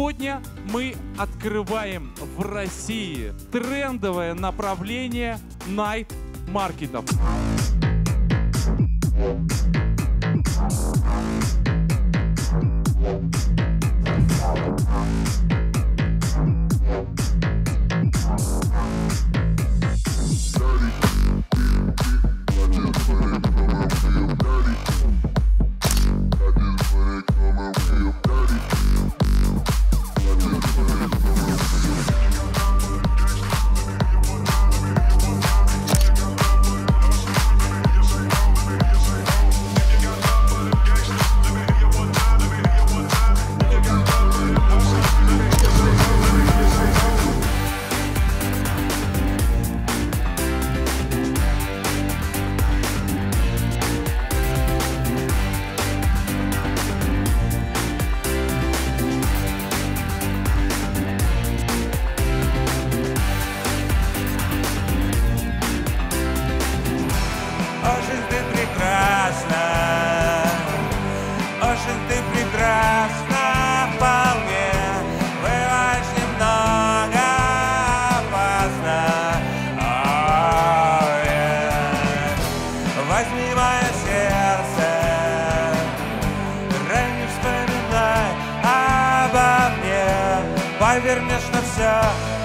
Сегодня мы открываем в России трендовое направление NightMarket'ов. Очень ты прекрасна вполне, бываешь немного опасна. Возьми мое сердце, не вспоминай обо мне, поверь мне, что все